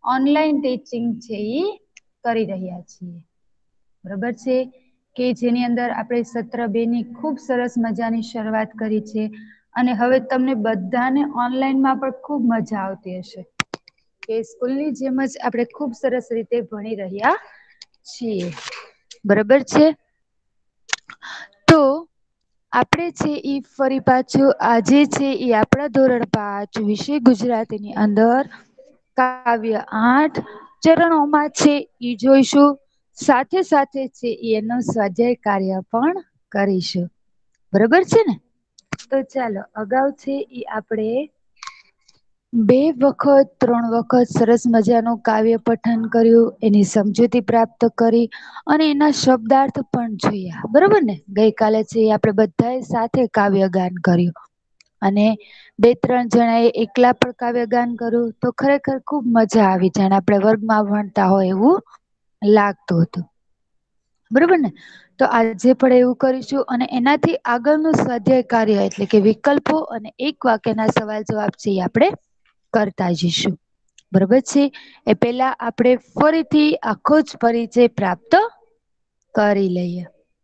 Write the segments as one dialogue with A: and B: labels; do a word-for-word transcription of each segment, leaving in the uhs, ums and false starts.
A: Online teaching છે એ કરી રહ્યા છીએ. બરાબર છે કે જેની અંદર આપણે સત્ર બે ની ખૂબ સરસ મજાની શરૂઆત કરી છે અને હવે તમને બધાને ઓનલાઈનમાં પણ ખૂબ મજા આવતી હશે કે સ્કૂલની જેમ જ આપણે ખૂબ સરસ રીતે ભણી રહ્યા છીએ. બરાબર છે. તો આપણે છે ઈ ફરી પાછું આજે છે એ આપણા ધોરણ પાંચ વિષય ગુજરાતીની અંદર કાવ્ય આઠ ચરણોમાં છે ઈ જોઈશું. સાથે સાથે છે એનું સ્વાધ્યાય કાર્ય પણ કરીશું. બરોબર છે ને. તો ચાલો અગાઉ છે એ આપણે બે વખત ત્રણ વખત સરસ મજાનું કાવ્ય પઠન કર્યું એની સમજૂતી પ્રાપ્ત કરી અને એના શબ્દાર્થ પણ જોયા. બરોબર ને. ગઈકાલે છે આપણે બધાએ સાથે કાવ્યગાન કર્યું અને બે ત્રણ જણા એ એકલા પણ કાવ્યગાન કર્યું તો ખરેખર ખુબ મજા આવી જાણે આપણે વર્ગમાં ભણતા હોય એવું લાગતું હતું. બરોબર ને. તો આજે પણ એવું કરીશું અને એનાથી આગળનું સ્વાધ્યાય કાર્ય એટલે કે વિકલ્પો અને એક વાક્યના સવાલ જવાબ છે એ આપણે કરતા જઈશું. બરોબર છે. એ પેલા આપણે ફરીથી આખો જ પરિચય પ્રાપ્ત કરી લઈએ.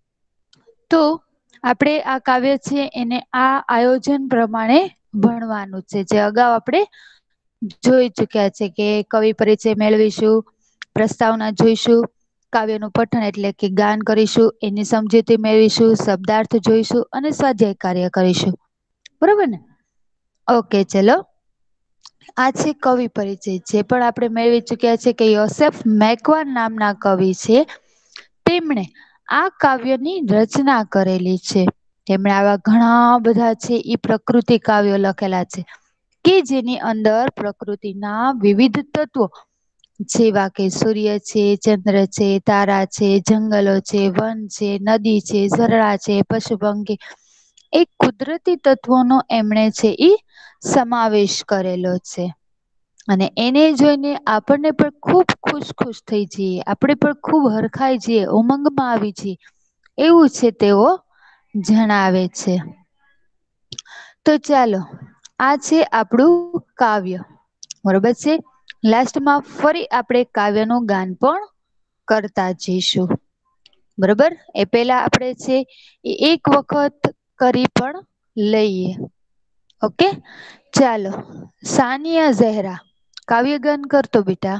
A: તો આપણે આ કાવ્ય છે એને આ આયોજન પ્રમાણે ભણવાનું છે જે અગાઉ આપણે જોઈ ચુક્યા છે કે કવિ પરિચય મેળવીશું, પ્રસ્તાવના જોઈશું, કાવ્યનું પઠન એટલે કે ગાન કરીશું, એની સમજૂતી મેળવીશું, શબ્દાર્થ જોઈશું અને સ્વાધ્યાય કાર્ય કરીશું. બરોબર ને. ઓકે ચલો. આ છે કવિ પરિચય. જે પણ આપણે મેળવી ચુક્યા છે કે યોસેફ મેકવાન નામના કવિ છે તેમણે આ કાવ્યની રચના કરેલી છે. તેમણે આવા ઘણા બધા છે ઈ પ્રકૃતિ કાવ્યો લખેલા છે કે જેની અંદર પ્રકૃતિના વિવિધ તત્વો જેવા કે સૂર્ય છે, ચંદ્ર છે, તારા છે, જંગલો છે, વન છે, નદી છે, ઝરણા છે, પશુ પંખી એક કુદરતી તત્વોનો એમણે છે ઈ સમાવેશ કરેલો છે. અને એને જોઈને આપણને પણ ખૂબ ખુશ ખુશ થઈ જઈએ. આપણે પણ ખૂબ હરખાઈ જઈએ, ઉમંગમાં આવી જઈએ એવું છે તેઓ જણાવે છે. તો ચાલો આ છે આપણું કાવ્ય. બરોબર છે. લાસ્ટમાં ફરી આપણે કાવ્યનું ગાન પણ કરતા જઈશું. બરોબર. એ પેલા આપણે છે એ એક વખત કરી પણ લઈએ. ઓકે. ચાલો સાનિયા ઝહેરા કાવ્યગાન કરતો બેટા.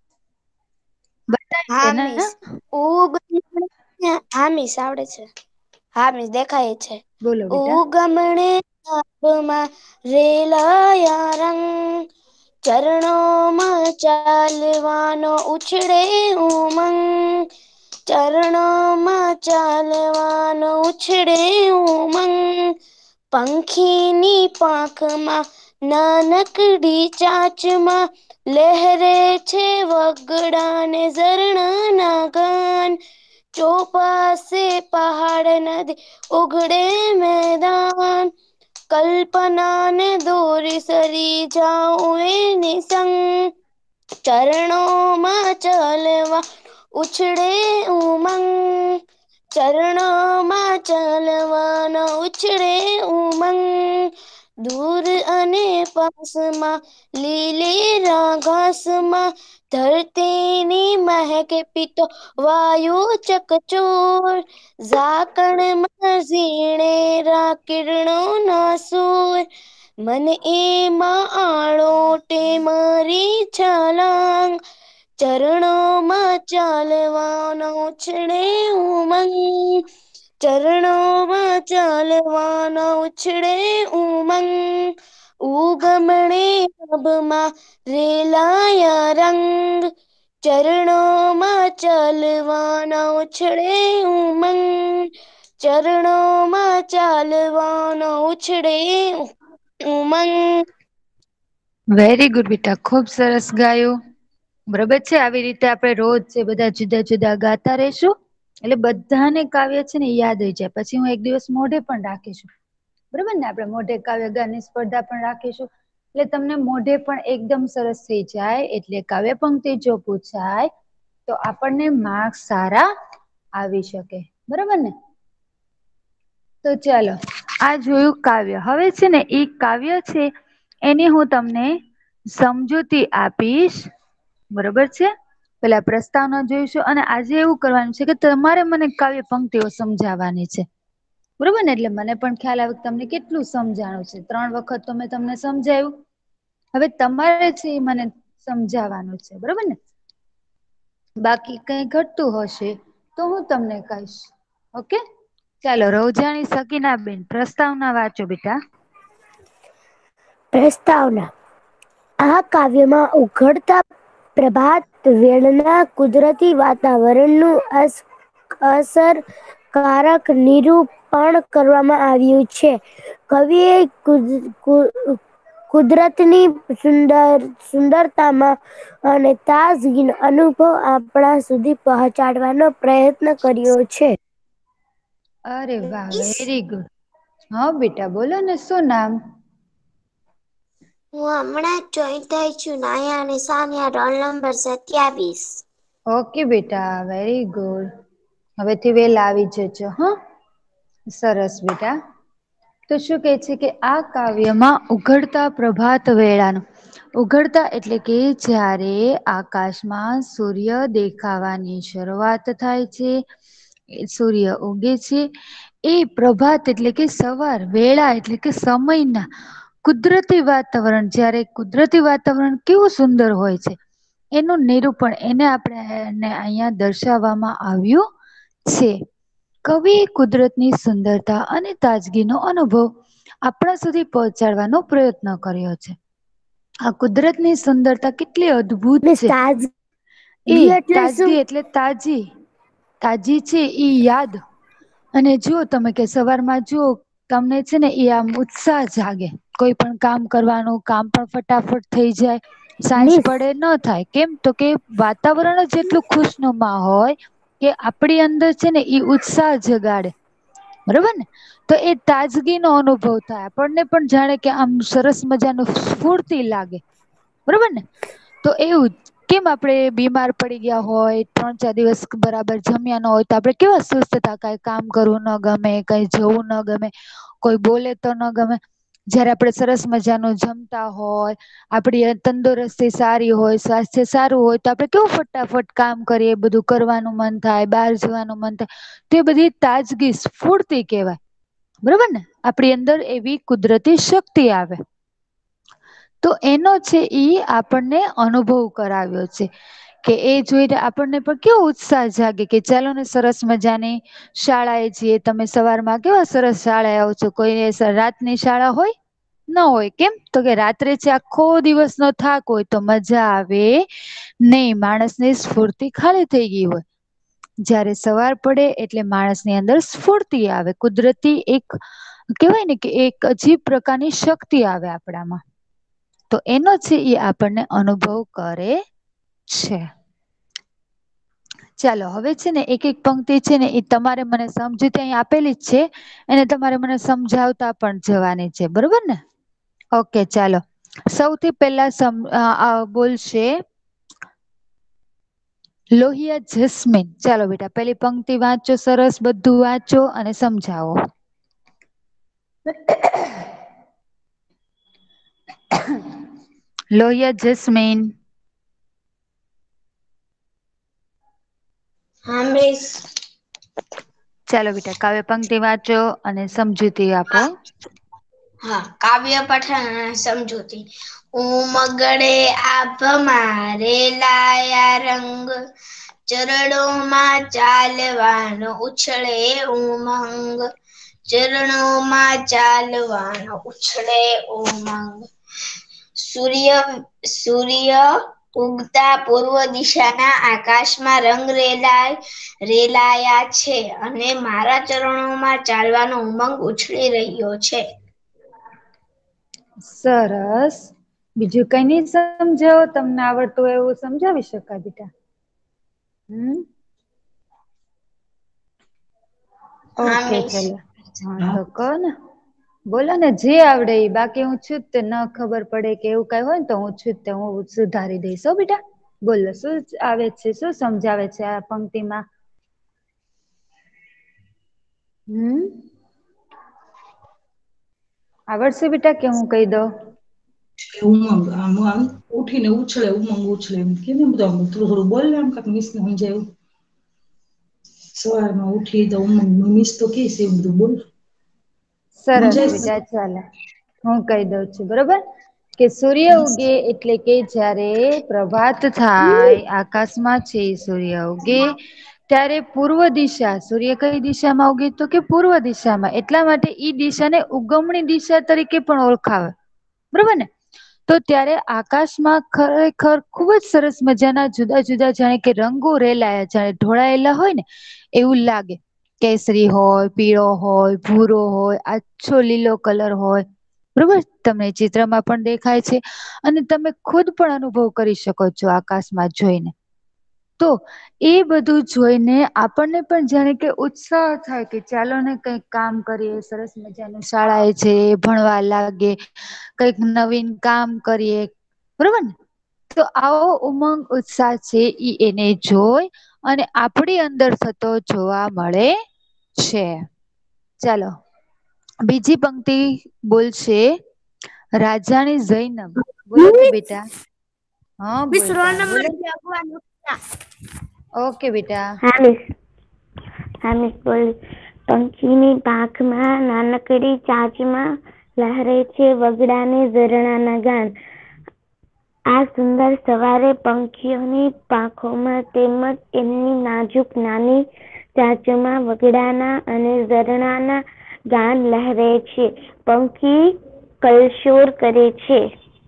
A: બતાવી
B: હા
A: દે ને.
B: મિસ. ઉ હા મિસ આવડે છે. હા મિસ દેખાય છે.
A: બોલો બેટા.
B: ઉગમણે નાદમાં રેલાયા રંગ ચરણોમાં ચાલવાનો ઉછળે ઉમંગ ચરણોમાં ચાલવાનો ઉછળે ઉમંગ પંખીની પાંખમાં નાનકડી ચાંચમાં લહેરે છે વગડાને ઝરણા ના ગાન ચોપાસે પહાડ નદી ઉઘડે મેદાન કલ્પના ને દોરી સરી જાઉં એની સંગ ચરણોમાં ચાલવા ઉછળે ઉમંગ ચરણોમાં ચાલવાનો ઉછળે ઉમંગ દૂર અને પાસમાં લીલી રા ઘાસમાં ધરતીની મહેકે પીતો વાયુ ચકચોર ઝાકણમાં ઝીણેરા કિરણો ના સૂર મને એમાં આળોટે મારી છાલાંગ ચરણોમાં ચાલવાનો ઉછળે ઉમંગ ચરણોમાં ચાલવાનો ઉછળે ઉમંગ ઉગમણે નભમાં રેલાયા રંગ ચરણોમાં ચાલવાના ઉછળે ઉમંગ ચરણોમાં ચાલવાનો ઉછળે ઉમંગ.
A: વેરી ગુડ બેટા. ખુબ સરસ ગાયું. બરોબર છે. આવી રીતે આપણે રોજ છે બધા જુદા જુદા ગાતા રેશું એટલે બધાને કાવ્ય છે ને યાદ હોય જાય. પછી હું એક દિવસ મોઢે પણ રાખીશું. બરોબર ને. આપણે મોઢે કાવ્ય ગાનની સ્પર્ધા પણ રાખીશું એટલે તમને મોઢે પણ એકદમ સરસ થઈ જાય એટલે કાવ્ય પંક્તિ જો પૂછાય તો આપણને માર્ક્સ સારા આવી શકે. બરોબર ને. તો ચાલો આ જોયું કાવ્ય. હવે છે ને એ કાવ્ય છે એની હું તમને સમજૂતી આપીશ બરોબર છે. પેલા પ્રસ્તાવના જોઈશું અને આજે એવું કરવાનું છે કે તમારે મને કાવ્ય પંક્તિઓ સમજાવવાની છે. બરોબર ને એટલે મને પણ ખ્યાલ આવે તમને કેટલું સમજાણું છે ત્રણ વખત તો મેં તમને સમજાયું. હવે તમારે છે એ મને સમજાવાનું છે બરોબર ને. બાકી કઈ ઘટતું હશે તો હું તમને કહીશ. ઓકે ચાલો રવજાણી સકીના બેન પ્રસ્તાવના વાંચો બેટા.
B: પ્રસ્તાવના આ કાવ્યમાં ઉઘડતા પ્રભાત વેળના કુદરતી વાતાવરણનું અસ અસર કારક નિરૂપણ કરવામાં આવ્યું છે. કવિએ કુદ કુદરતની સુંદર સુંદરતામાં અને તાજગીનો અનુભવ આપણા સુધી પહોંચાડવાનો પ્રયત્ન કર્યો છે.
A: અરે વાહ વેરી ગુડ હા બેટા બોલો ને શું નામ.
B: હું હમણાં જ જોઈન થઈ છું નાયા અને સાનિયા રોલ નંબર સત્યાવીસ.
A: ઓકે બેટા વેરી ગુડ હવેથી વેલા આવી જજો હા. સરસ બેટા. તો શું કે છે કે આ કાવ્યમાં ઉઘડતા પ્રભાત વેળાનું ઉઘડતા એટલે કે જારે આકાશમાં સૂર્ય દેખાવાની શરૂઆત થાય છે સૂર્ય ઉગે છે. એ પ્રભાત એટલે કે સવાર વેળા એટલે કે સમયના કુદરતી વાતાવરણ જયારે કુદરતી વાતાવરણ કેવું સુંદર હોય છે. એનું નિરૂપણ એને આપણેને અહિયાં દર્શાવવામાં આવ્યું છે કવિ કુદરતની સુંદરતા અને તાજગીનો અનુભવ આપણા સુધી પહોંચાડવાનો પ્રયત્ન કર્યો છે. આ કુદરત ની સુંદરતા કેટલી અદભુત
B: મિસ
A: છે
B: તાજગી
A: એ
B: એટલે શું?
A: તાજગી એટલે તાજી તાજી છે ઈ યાદ અને જુઓ તમે કે સવારમાં જુઓ તમને છે ને એ આમ ઉત્સાહ જાગે કોઈ પણ કામ કરવાનું કામ પણ ફટાફટ થઈ જાય. સાંજ
B: મિસ
A: પડે ન થાય કેમ તો કે વાતાવરણ જ એટલું ખુશનુમા હોય કે આપડી અંદર છે ને ઈ ઉત્સાહ જગાડે બરોબર ને તો એ તાજગી નો અનુભવ થાય આપણને પણ જાણે કે આમ સરસ મજા ન સ્ફૂર્તિ લાગે બરોબર ને તો એવું કેમ આપડે બીમાર પડી ગયા હોય ત્રણ ચાર દિવસ બરાબર જમ્યા ન હોય તો આપડે કેવા સુસ્તતા કઈ કામ કરવું ન ગમે કઈ જવું ન ગમે કોઈ બોલે તો ન ગમે જયારે આપડે સરસ મજાનું જમતા હોય આપડી તંદુરસ્તી સારી હોય સ્વાસ્થ્ય સારું હોય તો આપડે કેવું ફટાફટ કામ કરીએ બધું કરવાનું મન થાય બહાર જવાનું મન થાય તે બધી તાજગી સ્ફૂર્તિ કેવાય બરોબર ને આપણી અંદર એવી કુદરતી શક્તિ આવે તો એનો છે ઈ આપણને અનુભવ કરાવ્યો છે. કે એ જોઈને આપણને પણ કેવો ઉત્સાહ જાગે કે ચાલો ને સરસ મજાની શાળા એ છીએ તમે સવારમાં કેવા સરસ શાળા આવો છો કોઈ રાતની શાળા હોય ન હોય કેમ તો કે રાત્રે છે આખો દિવસ નો થાક હોય તો મજા આવે નહી માણસ ની સ્ફૂર્તિ ખાલી થઈ ગઈ હોય જયારે સવાર પડે એટલે માણસની અંદર સ્ફૂર્તિ આવે કુદરતી એક કેવાય ને કે એક અજીબ પ્રકારની શક્તિ આવે આપણામાં તો એનો છે એ આપણને અનુભવ કરે છે. ચાલો હવે છે ને એક એક પંક્તિ છે ને એ તમારે મને સમજૂતી અહીં આપેલી જ છે. એને તમારે મને સમજાવતા પણ જવાની છે બરોબર ને ઓકે ચાલો સૌથી પહેલા સમ બોલશે લોહિયા જસમીન ચાલો બેટા પેલી પંક્તિ વાંચો સરસ બધું વાંચો અને સમજાવો લોહિયા જસ્મીન
B: હા મિસ
A: ચાલો બેટા કાવ્ય પંક્તિ વાંચો અને સમજૂતી આપો
B: હા હા કાવ્ય પઠન સમજૂતી ઉમગડે આભમાં રેલાયા રંગ ચરણોમાં ચાલવાનો ઉછળે ઉમંગ ચરણોમાં ચાલવાનો ઉછળે ઉમંગ સૂર્ય સૂર્ય ઉગતા પૂર્વ દિશાના આકાશમાં રંગ રેલાય રેલાયા છે અને મારા ચરણોમાં ચાલવાનો ઉમંગ ઉછળી રહ્યો છે.
A: સરસ બીજું કઈ નઈ સમજાવો તમને આવડતું હોય એવું સમજાવી શકાય બેટા હમ
B: હા
A: ઓકે
B: મિસ
A: ચલો હા તો કો ને બોલો ને જે આવડે એ બાકી હું છું તે ન ખબર પડે કે એવું કઈ હોય ને તો હું છું તે હું સુધારી દઈશ હો બેટા બોલો શું આવે છે શું સમજાવે છે આ પંક્તિમાં હમ આવડશે બેટા કે હું કહી દઉં
C: કે ઉમંગ આમ આમ ઉઠીને ઉછળે ઉમંગ ઉછળે એમ કે ને બધું આમ થોડું થોડું બોલ આમ કાંક મિસને સમજાય એવું. સવારમાં ઉઠી તો ઉમંગ મિસ તો કે છે એવું બધું બોલ.
A: સરસ
C: મૂંઝાય છે?
A: બેટા ચાલે હું કહી દઉં છું બરોબર. કે સૂર્ય ઉગે એટલે કે જયારે પ્રભાત થાય આકાશમાં છે સૂર્ય ઉગે ત્યારે પૂર્વ દિશા સૂર્ય કઈ દિશામાં ઉગે તો કે પૂર્વ દિશામાં એટલા માટે ઈ દિશાને ઉગમણી દિશા તરીકે પણ ઓળખાવે બરોબર ને. તો ત્યારે આકાશમાં ખરેખર ખુબ જ સરસ મજાના જુદા જુદા જાણે કે રંગો રેલાયા જાણે ઢોળાયેલા હોય ને એવું લાગે. કેસરી હોય, પીળો હોય, ભૂરો હોય, આછો લીલો કલર હોય. બરોબર તમને ચિત્રમાં પણ દેખાય છે. અને તમે ખુદ પણ અનુભવ કરી શકો છો આકાશમાં જોઈને. તો એ બધું જોઈને આપણને પણ જાણે કે ઉત્સાહ થાય કે ચાલો ને કઈક કામ કરીએ સરસ મજાનું શાળા એ છે ભણવા લાગે. કઈક નવીન કામ કરીએ બરોબર ને. તો આવો ઉમંગ ઉત્સાહ છે ઈ એને જોઈ અને આપણી અંદર થતો જોવા મળે છે. ચાલો બીજી પંક્તિ બોલશે રાજાની જૈનબ બોલો તો બેટા. હા
B: મિસ રોલ
A: બોલતા
B: નંબર
A: બોલો.
B: લખવાનું.
A: ઓકે બેટા.
B: હા મિસ હા મિસ બોલ. પંખીની પાંખમાં નાનકડી ચાંચમાં લહેરે છે વગડાને ઝરણાના ગાન. આ સુંદર સવારે પંખીઓની પાંખોમાં તેમજ એમની નાજુક નાની ચાંચોમાં વગડાના અને ઝરણાના ગાન લહેરે છે. પંખી કલશોર કરે છે.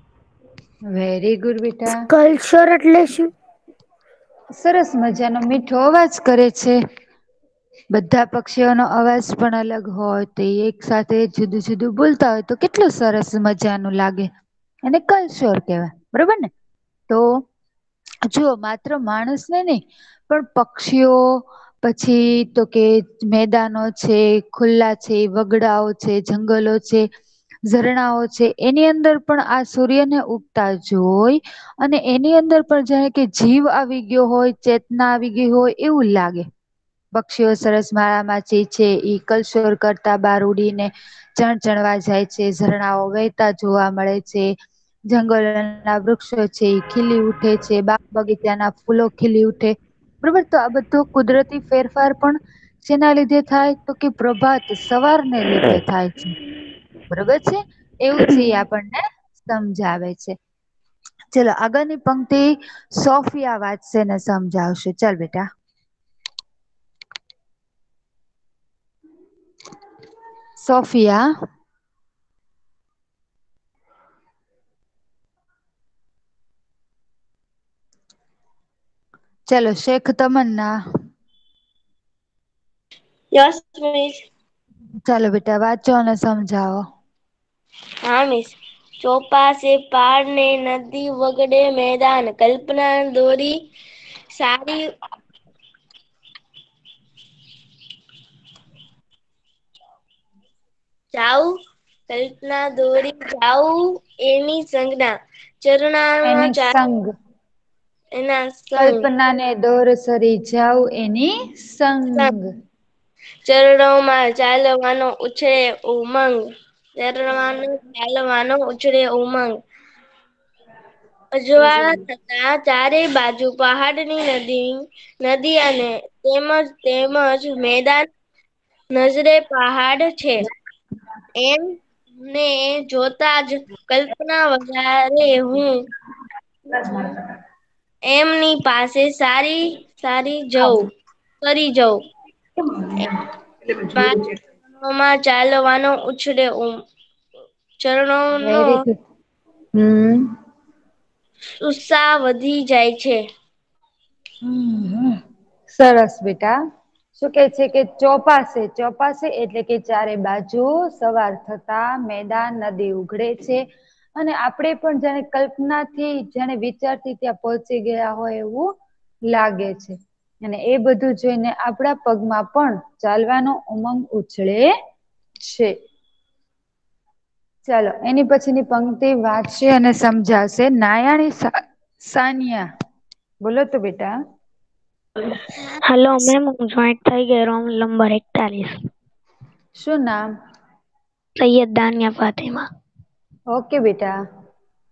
A: વેરી ગુડ બેટા.
B: કલશોર એટલે શું?
A: સરસ મજાનો મીઠો અવાજ કરે છે. બધા પક્ષીઓનો અવાજ પણ અલગ હોય તે એક સાથે જુદું જુદું બોલતા હોય તો કેટલું સરસ મજાનું લાગે. એને કલશોર કહેવાય બરોબર ને. તો જુઓ માત્ર માણસને નહી પણ પક્ષીઓ પછી તો કે મેદાનો છે, ખુલ્લા છે, વગડાઓ છે, જંગલો છે. ઝરણાઓ છે એની અંદર પણ આ સૂર્યને ઉગતા જોઈ અને એની અંદર પણ જાણે કે જીવ આવી ગયો હોય ચેતના આવી ગઈ હોય એવું લાગે. પક્ષીઓ સરસ માળામાં ચી છે ઈ કલશોર કરતા બાર ઉડીને ચણ ચણવા જાય છે, ઝરણાઓ વહેતા જોવા મળે છે. જંગલના વૃક્ષો છે એ ખીલી ઉઠે છે, બાગ બગીચાના ફૂલો ખીલી ઉઠે. બરોબર તો આ બધો કુદરતી ફેરફાર પણ શેના લીધે થાય તો કે પ્રભાત સવારને લીધે થાય છે. બરોબર છે એવું છે એ આપણને સમજાવે છે. ચલો આગળની પંક્તિ સોફિયા વાંચશે ને સમજાવશે ચાલ બેટા. સોફિયા. ચલો શેખ તમન્ના.
D: Yes miss.
A: ચાલો બેટા વાંચો અને સમજાવો.
D: હા મિસ. ચોપાસે પહાડ ને નદી વગડે મેદાન કલ્પના દોરી સારી જાઉ કલ્પના દોરી જાઉ એની સંજ્ઞા ચરણામાં
A: એની
D: ચા
A: સંગ
D: એના સંગ
A: કલ્પના ને દોર સરી જાવ એની સંગ.
D: ચરણોમાં ચાલવાનો ઉછળે ઉમંગ. ચરણમાં ચાલવાનો ઉછળે ઉમંગ. અજવાળા થતા ચારે બાજુ પહાડની નદી નદી અને તેમજ તેમજ મેદાન નજરે પહાડ છે એમ ને જોતા જ કલ્પના વધારે હું એમની પાસે સારી સારી જઉં કરી જઉં. માં ચાલવાનો ઉછળે ચરણોનો
A: વેરી ગુડ હમ.
D: ઉત્સાહ વધી જાય છે.
A: હમ સરસ બેટા. શું કે છે કે ચોપાસે ચોપાસે એટલે કે ચારે બાજુ સવાર થતા મેદાન નદી ઉઘડે છે. અને આપણેે પણ જાણે કલ્પના થી જેને વિચારથી ત્યાં પહોંચી ગયા હોય એવું લાગે છે. અને એ બધું જોઈને આપણા પગમાં પણ ચાલવાનો ઉમંગ ઉછળે છે. ચાલો એની પછીની પંક્તિ વાંચશે અને સમજાવશે નાયાણી સાનિયા બોલો તો બેટા.
B: હલો મેમ હું જોઈન્ટ થઈ ગયો રોંગ નંબર એકતાલીસ.
A: શું નામ?
B: સૈયદ દાનિયા ફાતેમા.
A: ઓકે બેટા.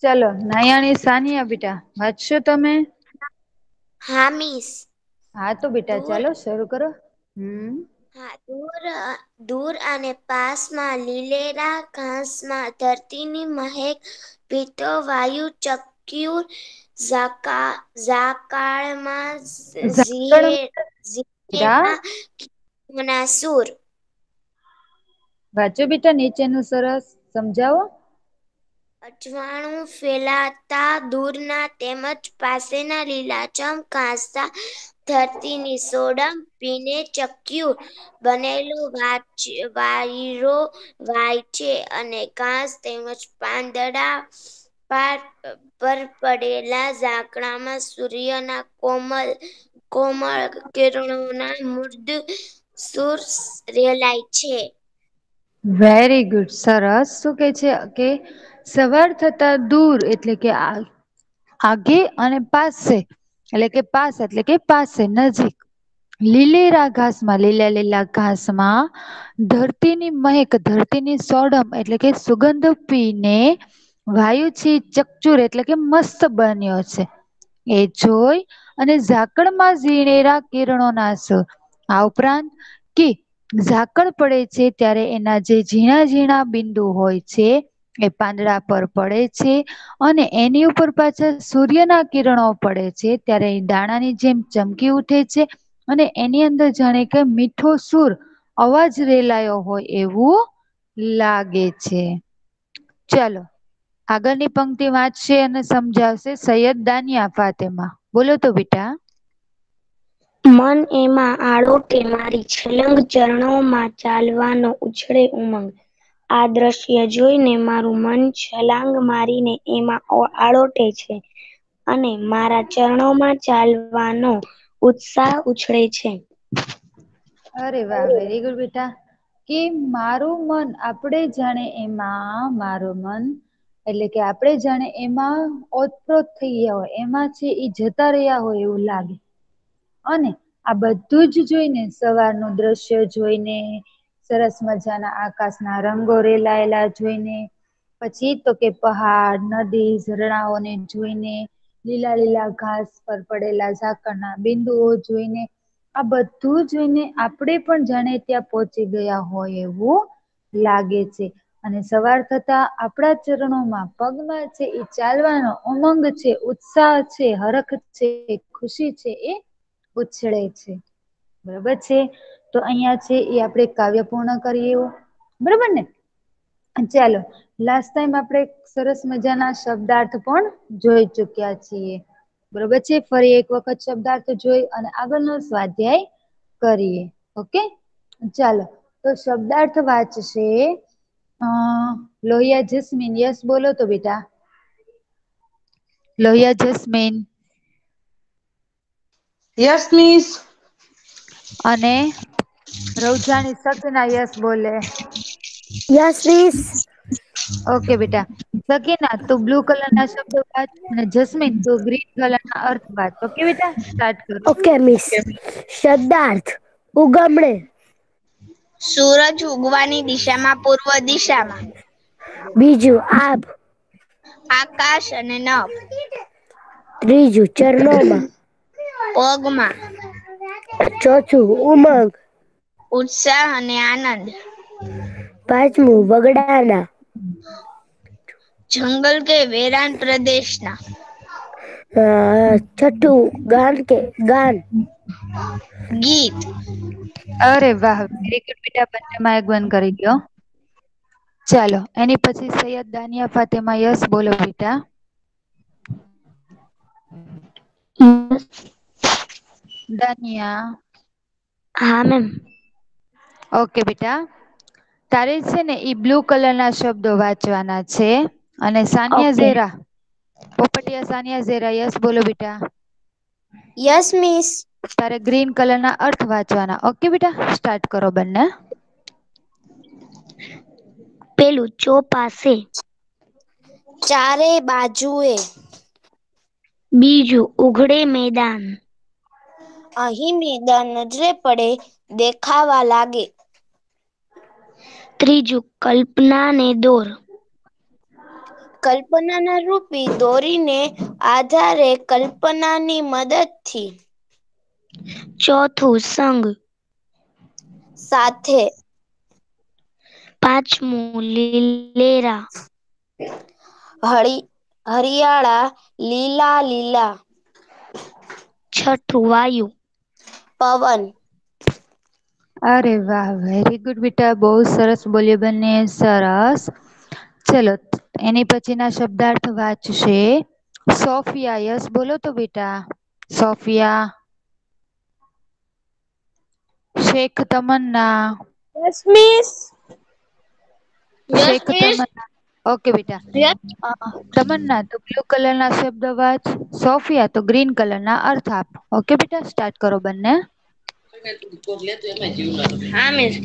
A: ચાલો નાયાણી સાનિયા બેટા વાંચશો તમે?
B: હા મિસ.
A: હા તો બેટા
B: દૂર
A: ચાલો શરૂ કરો. હમ
B: હા દૂર દૂર અને પાસમાં લીલેરા ઘાસમાં ધરતીની મહેક પીતો વાયુ ચક્યું ઝાકા ઝાકાળમાં
A: ઝાકળ બેટા
B: ના સુર
A: વાંચો બેટા નીચેનું સરસ સમજાવો.
B: અજવાળું ફેલાતા દૂરના તેમજ પાસેના લીલાચમ ઘાસના ધરતીની સોડમ પીને ચક્યું બનેલું વાયરો વાય છે અને ઘાસ તેમજ પાંદડા પાર પર પડેલા ઝાકડામાં સૂર્યના કોમલ કોમળ કિરણોના મૃદુ સુર રેલાય છે.
A: વેરી ગુડ સરસ શું કે છે કે સવાર થતા દૂર એટલે કે આગે અને પાસે એટલે કે પાસ એટલે કે પાસે નજીક લીલેરા ઘાસમાં લીલા લીલા ઘાસમાં ધરતીની મહેક ધરતીની સોડમ એટલે કે સુગંધ પીને વાયુ છે ચકચુર એટલે કે મસ્ત બન્યો છે. એ જોઈ અને ઝાકળમાં ઝીણેરા કિરણો નાશ આ ઉપરાંત કે ઝાકળ પડે છે ત્યારે એના જે ઝીણા ઝીણા બિંદુ હોય છે એ પાંદડા પર પડે છે અને એની ઉપર પાછળ સૂર્યના કિરણો પડે છે ત્યારે એ દાણાની જેમ ચમકી ઉઠે છે અને એની અંદર જાણે કે મીઠો સુર અવાજ રેલાયો હોય એવું લાગે છે. ચાલો આગળની પંક્તિ વાંચશે અને સમજાવશે સૈયદ દાનિયા ફાતેમા બોલો તો બેટા.
B: મન એમાં આળોટે મારી છલંગ ચરણોમાં ચાલવાનો ઉછળે ઉમંગ આ દ્રશ્ય જોઈને મારું મન છલાંગ મારીને એમાં આળોટે છે અને મારા ચરણોમાં ચાલવાનો ઉત્સાહ ઉછળે છે.
A: અરે વાહ વેરી ગુડ બેટા. કે મારું મન આપણે જાણે એમાં મારું મન એટલે કે આપણે જાણે એમાં ઓતપ્રોત થઈ ગયા હોય એમાં છે એ જતા રહ્યા હોય એવું લાગે અને આ બધું જ જોઈને સવારનું દ્રશ્ય જોઈને સરસ મજાના આકાશના રંગો રેલાયેલા જોઈને પછી તો કે પહાડ નદી ઝરણાઓને જોઈને લીલા લીલા ઘાસ પર પડેલા ઝાકળના બિંદુઓ જોઈને આ બધું જોઈને આપણે પણ જાણે ત્યાં પહોંચી ગયા હોય એવું લાગે છે અને સવાર થતા આપણા ચરણોમાં પગમાં છે એ ચાલવાનો ઉમંગ છે ઉત્સાહ છે હરખ છે ખુશી છે એ ઉછળે છે. બરોબર છે તો અહિયાં છે એ આપણે કાવ્ય પૂર્ણ કરીએ બરોબર ને. ચાલો લાસ્ટ ટાઈમ આપણે સરસ મજાના શબ્દાર્થ પણ જોઈ ચુક્યા છીએ બરોબર છે ફરી એક વખત શબ્દાર્થ જોઈ અને આગળનો સ્વાધ્યાય કરીએ ઓકે. ચાલો તો શબ્દાર્થ વાંચશે અ લોહિયા જસમીન યસ બોલો તો બેટા. Lohia Jasmine
C: yes miss.
A: અને રૌજાની સકીના યસ બોલે.
B: Yes miss.
A: ઓકે બેટા સકીના તું બ્લુ કલર ના શબ્દો વાંચ અને જસ્મીન તું ગ્રીન કલર ના અર્થ વાંચ ઓકે બેટા સ્ટાર્ટ કરો.
B: Okay miss. શબ્દાર્થ ઉગમણે
D: સૂરજ ઉગવાની દિશામાં પૂર્વ દિશામાં.
B: બીજું આભ
D: આકાશ અને નભ.
B: ત્રીજું ચરણોમાં.
D: પગમાં.
B: ચોથું ઉમંગ.
D: ઉત્સાહ અને આનંદ.
B: પાંચમું વગડાના.
D: જંગલ કે વેરાન પ્રદેશના.
B: અ છઠ્ઠું ગાન કે ગાન.
D: ગીત.
A: અરે વાહ વેરી ગુડ બેટા બંને માઇક બંધ કરી દયો. ચાલો એની પછી સૈયદ દાનિયા ફાતેમા યસ બોલો બેટા. દાનિયા.
B: હા મેમ.
A: ઓકે બેટા તારે છે ને ઈ બ્લુ કલર ના શબ્દો વાંચવાના છે અને સાનિયા
B: ઓકે
A: ઝેરા પોપટિયા સાનિયા ઝેરા યસ બોલો બેટા.
B: Yes miss.
A: તારે ગ્રીન કલર ના અર્થ વાંચવાના ઓકે બેટા સ્ટાર્ટ કરો બંને.
B: પેલું ચોપાશે. ચારે બાજુએ. બીજું ઉઘડે મેદાન. અહીં મેદાન નજરે પડે દેખાવા લાગે. ત્રીજું કલ્પના ને દોર. કલ્પનાના રૂપી દોરીને આધારે કલ્પનાની મદદથી. ચોથું સંગ સાથે. પાંચમું લીલેરા હળી હરિયાળા લીલા લીલા. છઠ્ઠું વાયુ પવન.
A: અરે વાહ, વેરી ગુડ બેટા, બહુ સરસ બોલ્યો બંને, સરસ. ચલો એની પછીના શબ્દાર્થ વાંચશે સોફિયા. યસ બોલો તો બેટા. Sofia. Shaikh Tamanna.
B: Yes miss.
D: Yes
A: Shaikh
D: miss.
A: Tamanna. Okay બેટા.
D: યસ.
A: અ, તમન્ના તો બ્લુ કલર ના શબ્દ વાંચ. સોફિયા તો ગ્રીન કલર ના અર્થ આપ. ઓકે બેટા, સ્ટાર્ટ કરો બંને.
D: હા મિસ.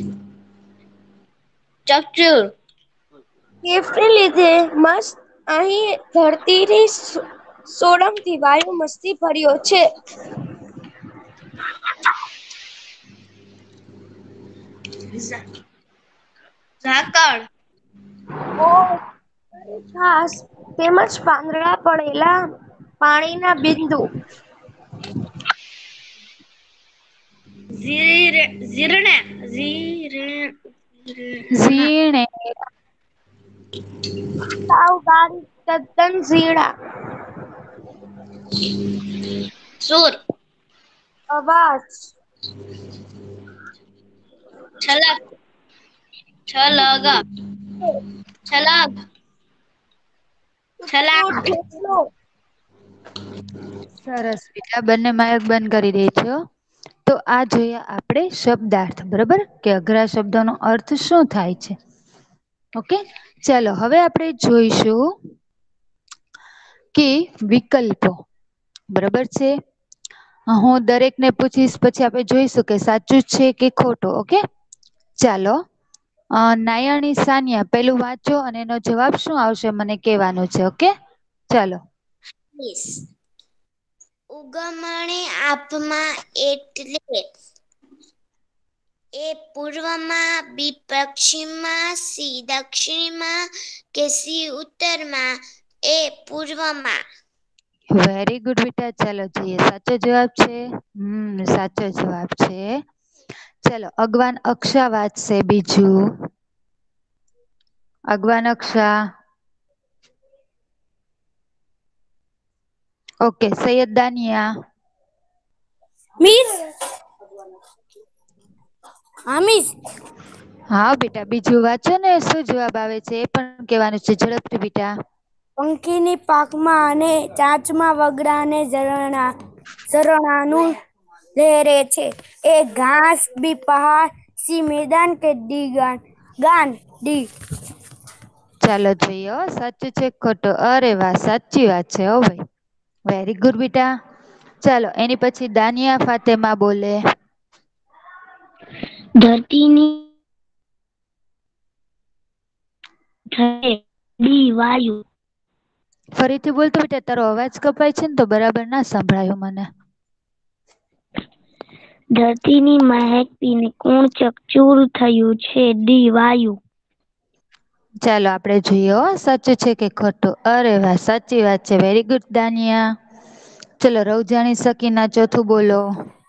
D: ચકચૂર.
B: ગિફ્ટ લીધે મસ્ત. અહીં ધરતીની સોળંગથી વાયુ મસ્તી ભર્યો છે.
D: ઝાકળ.
B: ઓ ખાસ તેમજ પાંદડા પડેલા પાણીના બિંદુ.
D: ઝીરે ઝીરણા ઝીરે ઝીણા.
A: ઝીણે.
B: સાવ બારીક તદ્દન ઝીણા.
D: સુર.
B: અવાજ.
D: છલક છલગા છલાક છલાંગ.
A: સરસ બેટા, બંને માયક બંધ કરી દે છો. તો આ જોઈએ આપણે શબ્દાર્થ, બરાબર, કે અઘરા શબ્દોનો અર્થ શું થાય છે. ઓકે, ચાલો હવે આપણે જોઈશું કે વિકલ્પો. બરાબર છે. હું દરેકને પૂછીશ, પછી આપણે જોઈશું કે સાચું છે કે ખોટું. ઓકે, ચાલો. અ નાયણી સાનિયા પેલું વાંચો અને એનો જવાબ શું આવશે મને કહેવાનું છે. ઓકે, ચાલો.
B: મિસ. ઉગમણે આપમાં એટલે એ પૂર્વમાં, બી પશ્ચિમમાં, સી દક્ષિણમાં કે સી ઉત્તરમાં. એ પૂર્વમાં.
A: વેરી ગુડ બેટા, ચાલો જોઈએ સાચો જવાબ છે. હમ સાચો જવાબ છે. ચલો અગવાન અક્ષા વાંચશે બીજું. અગવાન અક્ષા. ઓકે, સૈયદ દાનિયા.
B: મિસ. હા મિસ.
A: હા બેટા, બીજું વાંચો ને શું જવાબ આવે છે એ પણ કેવાનું છે. ઝડપથી બેટા.
B: પંખીની પાંખમાં અને ચાંચમાં વગડા અને ઝરણા ઝરણાનું લહેરે છે. એ ઘાસ બી પહાડ સી મેદાન કે ડી ગાન ગાન ડી.
A: ચાલો જોઈએ હો સાચું છે ખોટું. અરે વાહ, સાચી વાત છે હો ભાઈ. વેરી ગુડ બેટા. ચાલો એની પછી દાનિયા ફાતેમા બોલે.
B: ધરતીની ડી વાયુ.
A: ફરીથી બોલતો બેટા, તારો અવાજ કપાય છે ને તો બરાબર ના સંભળાયું મને.
B: ધરતીની મહેકથી કોણ ચકચૂર થયું છે. ડી વાયુ.
A: ચાલો આપણે જોઈએ હો સાચું છે કે ખોટું. અરે વાહ, સાચી વાત છે. Very good Dania. ચલો રવજાણી સકીના ચોથું બોલો.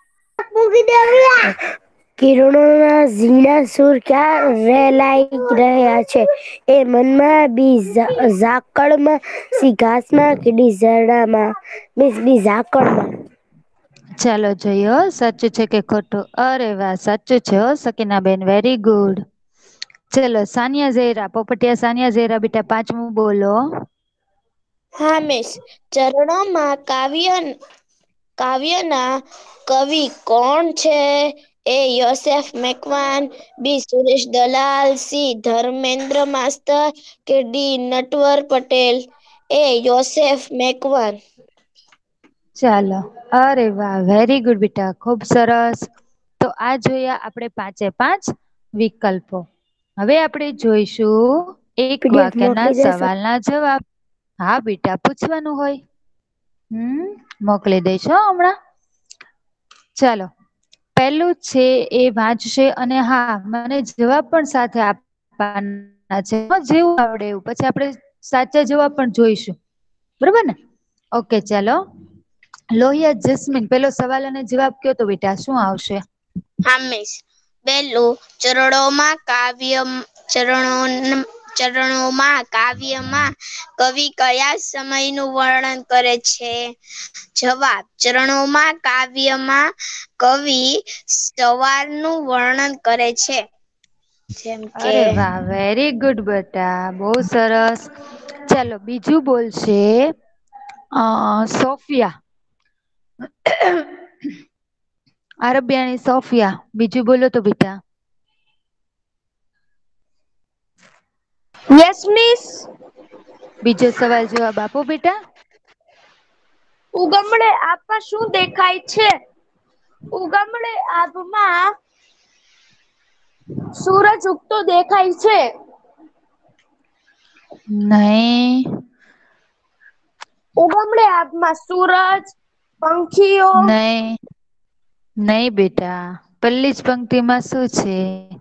B: કિરણોના ઝીણા સૂર ક્યાં રેલાઈ રહ્યા છે. એ મનમાં બી ઝાકળમાં સી ઘાસમાં કે ડી ઝરણામાં. મિસ બી ઝાકળમાં.
A: ચાલો જોઈએ હો સાચું છે કે ખોટું. અરે વાહ, સાચું છે હો સકીના બેન, વેરી ગુડ. ચલો સાનિયા ઝેરા, પોપટિયા સાનિયા ઝેરા બેટા પાંચમું બોલો.
B: હા મિસ. ચરણોમાં કાવ્ય કાવ્યના કવિ કોણ છે. A Yosef Makwan, B Suresh Dalal, C Dharmendra Master કે ડી નટવર પટેલ. એ યોસેફ મેકવાન.
A: ચાલો, અરે વાહ, વેરી ગુડ બેટા, ખુબ સરસ. તો આ જોયા આપણે પાંચે પાંચ વિકલ્પો. હવે આપણે જોઈશું એક
B: પીડીએફ
A: વાક્યના
B: મોકલી દેશો.
A: સવાલના જવાબ. હા બેટા, પૂછવાનું હોય. હમ મોકલી દઈશ હો હમણાં. ચાલો પેલું છે એ વાંચશે અને હા મને જવાબ પણ સાથે આપ જેવું આવડે એવું પછી આપણે સાચા જવાબ પણ જોઈશું, બરોબર ને? ઓકે ચાલો, લોહિયા જસ્મીન પેલો સવાલ અને જવાબ કયો તો બેટા, શું આવશે?
D: હા મિસ. પહેલું, ચરણોમાં કાવ્ય ચરણો ચરણોમાં કાવ્યમાં કવિ કયા સમયનું વર્ણન કરે છે? જવાબ, ચરણોમાં કાવ્યમાં કવિ સવારનું વર્ણન કરે છે. જેમ કે
A: અરે વાહ, વેરી ગુડ બેટા, બહુ સરસ. ચાલો બીજું બોલશે અ સોફિયા. અરબિયાની સોફિયા, બીજું બોલો તો બેટા.
B: Yes miss.
A: બીજો સવાલ જવાબ આપો બેટા.
B: ઉગમણે આભમાં શું દેખાય છે? ઉગમણે આભમાં સૂરજ ઉગતો દેખાય છે.
A: નહી.
B: ઉગમળે આભમાં સૂરજ, પંખીઓ
A: નહી નહી બેટા, પેલી જ પંક્તિ માં શું છે?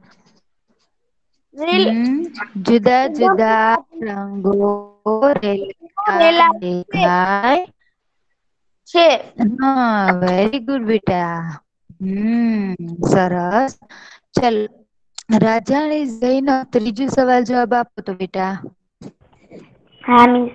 B: રીલ
A: હમ જુદા
B: ઉગમણે
A: જુદા
B: આભમાં
A: રંગો રેલતા
B: રેલાય છે
A: દેખાય
B: છે.
A: હા, વેરી ગુડ બેટા. હમ સરસ. ચાલ, રાજાની જઈ ન ત્રીજું સવાલ જવાબ આપો તો બેટા.
B: હા મિસ.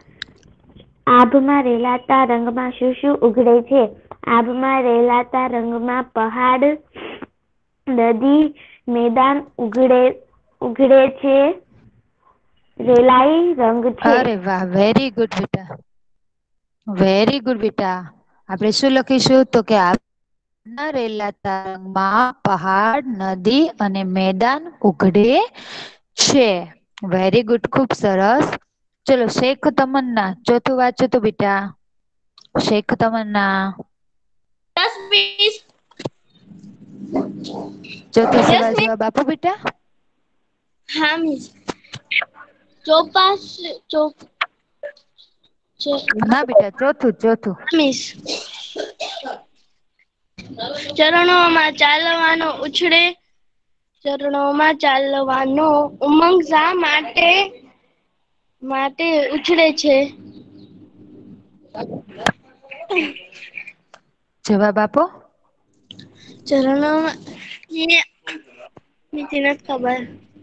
B: આભમાં રેલાતા રંગમાં શું શું ઉઘડે છે? આભમાં રેલાતા રંગમાં પહાડ, નદી, મેદાન ઉઘડે ઉઘડે છે. રેલાઈ રંગ છે.
A: અરે વાહ, વેરી ગુડ બેટા. વેરી ગુડ બેટા. આપડે શું લખીશું તો કે ના રેલાતા રંગમાં પહાડ, નદી અને મેદાન ઉઘડે છે. વેરી ગુડ, ખુબ સરસ. ચલો શેખ તમન્ના, ચોથું વાંચો તો બેટા. શેખ તમન્ના.
D: દસ વીસ
A: ચોથો
D: યસ
A: સવાલ
D: મિસ.
A: જવાબ આપો બેટા.
D: હા મિસ. ચોપાસ ચો
A: ના બેટા, ચોથું ચોથું.
D: મિસ. ચરણોમાં ચાલવાનો ઉછળે ચરણોમાં ચાલવાનો ઉમંગ શા માટે માટે ઉછળે છે?
A: જવાબ આપો.
D: ચરણોમાં નીચે નથી ખબર.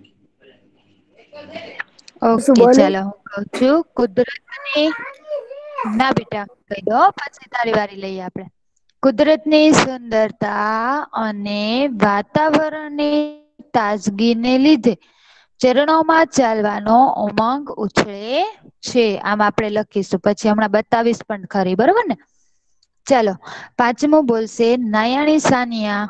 D: શું
A: ઓકે
B: બોલું
A: ચાલો, હું કઉ છું. કુદરતની ના બેટા કહી દો, પછી તારી વારી લઈએ આપડે. કુદરતની સુંદરતા અને વાતાવરણની તાજગીને લીધે ચરણોમાં ચાલવાનો ઉમંગ ઉછળે છે. આમ આપડે લખીશું, પછી હમણાં બતાવીશ પણ ખરી, બરોબર ને? ચાલો પાંચમું બોલશે નાયાણી સાનિયા.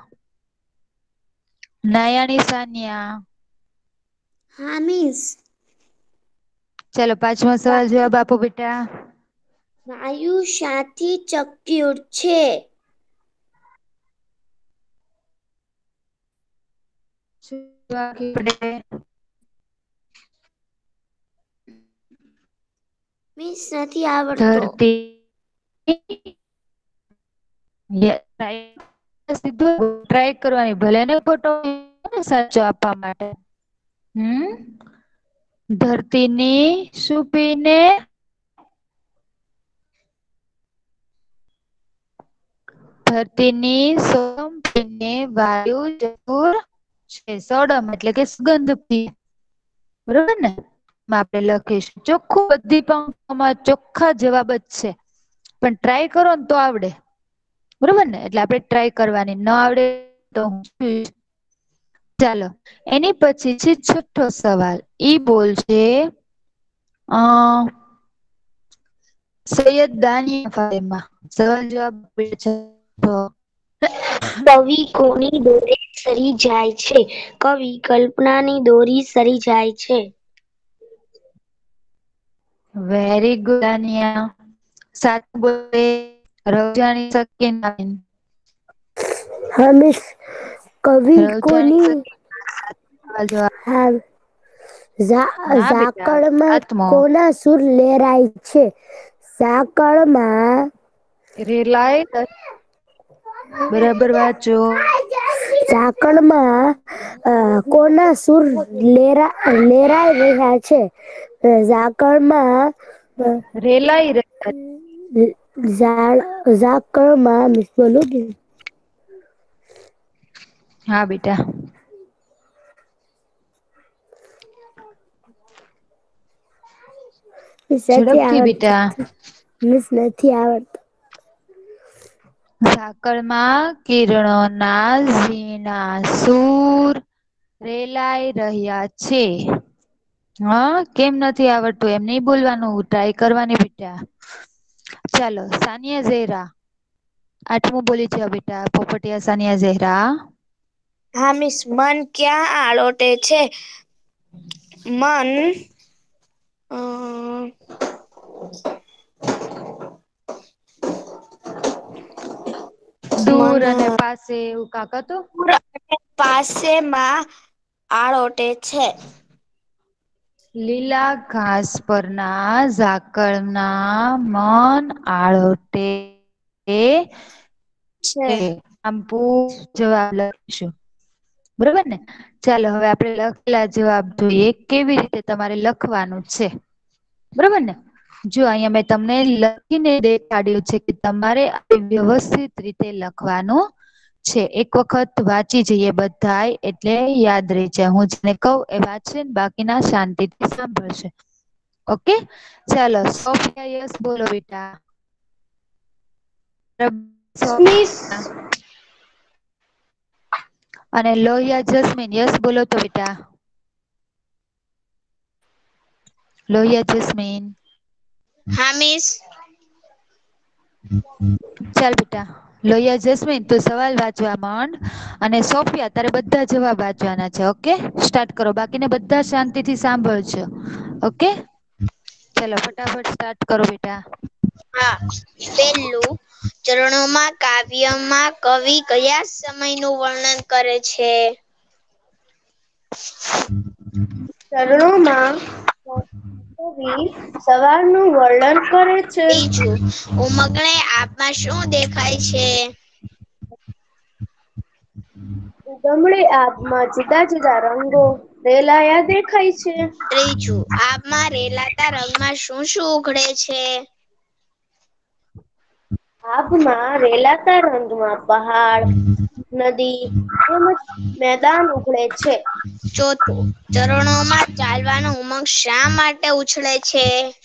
A: નાયાણી સાનિયા.
E: હા મિસ.
A: ચાલો પાંચમો સવાલ જવાબ આપો બેટા.
E: વાયુ શાથી ચક્યુર છે? મિસ નથી આવડતો.
A: ધરતી સીધું ટ્રાય કરવાની, ભલે ને ખોટો સાચો આપવા માટે. હમ ધરતીની શું પીને ધરતીની સોમપીને વાયુ જરૂર છે. સોડમ એટલે કે સુગંધ પી, બરોબર ને? આપડે લખીશું ચોખ્ખું, બધી પંક્તિઓમાં ચોખ્ખા જવાબ જ છે. પણ ટ્રાય કરો ને તો આવડે. બરોબર ને? એટલે આપણે ટ્રાય કરવાની, ન આવડે તો ચાલો એની પછી છે છઠ્ઠો સવાલ. ઈ બોલશે અ સૈયદ દાનિયા ફાતેમા. સવાલ જવાબ આપે છે તો
B: કવિ કોની દોરે સરી જાય છે? કવિ કલ્પનાની દોરી સરી જાય છે.
A: Very good Dania. સાચું બોલે રવજાણી શક્ય ના
E: હા મિસ. કવિ
A: રવજાણી
E: કોની
A: સવાલ જવાબ
E: હા
A: ના બેટા
E: ઝાકળમાં
A: સાતમો
E: કોના સુર લેરાય છે? ઝાકળમાં
A: રેલાય બરાબર વાંચો.
E: ઝાકળમાં અ કોના સુર લેરા લેરાઈ રહ્યા છે? ઝાકળમાં
A: રેલાઈ રહ્યા
E: ઝાડ ઝાકળમાં મિસ બોલું કે
A: હા બેટા
E: મિસ નથી
A: ઝડપથી બેટા
E: આવડતું મિસ નથી આવડતું
A: ઝાકળમાં કિરણોના ઝીણા સૂર રેલાઈ રહ્યા છે. હા કેમ નથી આવડતું એમ નઈ બોલવાનું ટ્રાય કરવાની બેટા. ચાલો સાનિયા ઝેરા આઠમું બોલી છે બેટા પોપટિયા સાનિયા ઝેરા.
B: હા મિસ મન ક્યાં આળોટે છે મન અ
A: દૂર
B: મન
A: અને પાસે એવું કાક હતું.
B: પાસેમાં આળોટે છે.
A: લીલા ઘાસ પરના ઝાકળના મન આળોટે છે આમ જવાબ લખીશું બરોબર ને. ચાલો હવે આપણે લખેલા જવાબ જોઈએ કેવી રીતે તમારે લખવાનું છે. બરોબર ને. જો અહીંયા મેં તમને લખીને દેખાડ્યું છે કે તમારે વ્યવસ્થિત રીતે લખવાનું છે એક વખત વાંચી જઈએ બધાય એટલે યાદ રહી જાય હું જેને કહું એ વાંચશે ને બાકીના શાંતિથી સાંભળશે. ઓકે ચાલો સોફિયા યસ બોલો બેટા.
B: મિસ
A: અને લોહિયા જસ્મીન યસ બોલો તો બેટા. લોહિયા જસ્મીન.
B: હા મિસ.
A: ચાલ બેટા લોહિયા જસ્મીન તું સવાલ વાંચવા માંડ. અને સોફિયા તારે બધા જવાબ વાંચવાના છે ઓકે સ્ટાર્ટ કરો બાકીને બધા શાંતિથી સાંભળજો. ઓકે ચલો ફટાફટ સ્ટાર્ટ કરો બેટા.
B: હા પેલું ચરણોમાં કાવ્યમાં કવિ કયા સમયનું વર્ણન કરે છે. ચરણોમાં કવિ સવારનું વર્ણન કરે છે. બીજું ઉમગને આબમાં શું દેખાય છે. ઉગમણી આબમાં જુદા જુદા રંગો રેલાયા દેખાય છે. ત્રીજું આબમાં રેલાતા રંગમાં શું શું ઉઘડે છે. આબમાં રેલાતા રંગમાં પહાડ નદી તેમજ મેદાન ઉઘડે છે. ચોથું ચરણોમાં ચાલવાનો ઉમંગ શા માટે ઉછળે છે.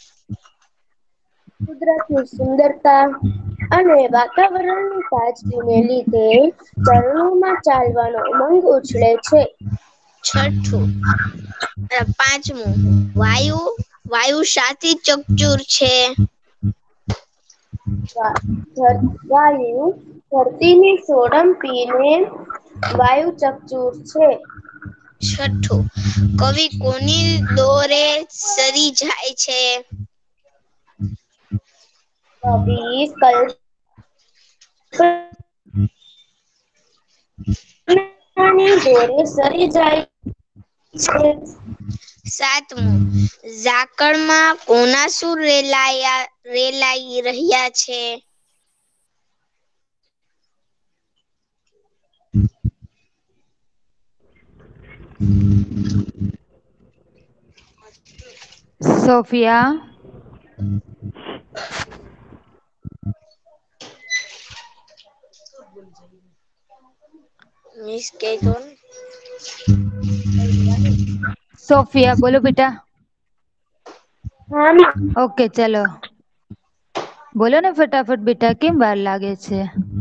B: કુદરતની સુંદરતા અને વાતાવરણની તાજગીને લીધે ચરણોમાં ચાલવાનો ઉમંગ ઉછળે છે. છઠ્ઠું પાંચમું વાયુ વાયુ શાથી ચકચૂર છે. વાયુ ધરતીની સોડમપીને વાયુ ચકચૂર છે. છઠ્ઠું કવિ કોની દોરે સરી જાય છે. કવિ કલ્ પનાની દોરે સરી જાય છે. સાતમું ઝાકળમાં કોના સુર રેલાયા રેલાઈ રહ્યા છે.
A: સોફિયા.
B: મિસ કે તો ને
A: સોફિયા બોલો બેટા.
B: હા
A: ઓકે ચલો બોલો ને ફટાફટ બેટા કેમ વાર લાગે છે.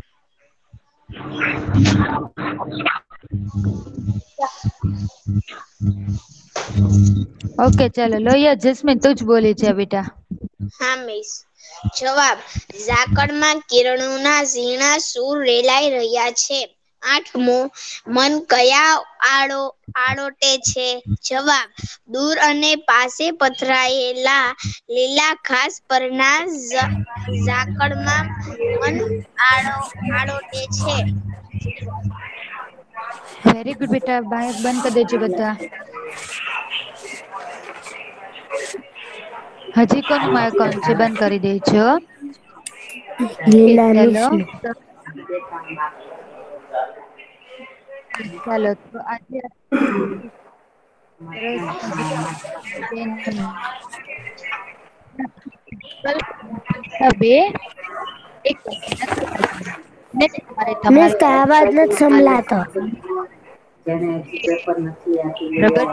A: ઓકે ચાલો લોહિયા જસ્મીન તું જ બોલી છે બેટા.
B: હા મિસ જવાબ ઝાકળમાં કિરણોના ઝીણા સૂર રેલાઈ રહ્યા છે. આઠમો મન કયા આડો આડોટે છે. જવાબ દૂર અને પાસે પથરાયેલા લીલા ઘાસ પરના ઝાકળમાં મન આડો આડોટે છે.
A: વેરી ગુડ બેટા બાયક બંધ કરી દેજો બધા. હજી કોનું માઇક ઓન છે બંધ કરી દેજો. ઓકે ચાલો
E: લીલાનું
A: ચાલો તો આજે સરસ બેન. બે એક ને તમારે
E: મિસ
A: તમારે
E: का आवाज નથી સંભળાતો.
A: બરાબર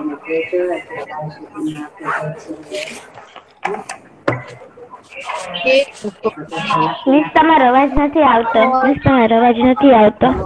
A: છે.
B: મિસ તમારો અવાજ નથી આવતો. મિસ તમારો અવાજ નથી આવતો.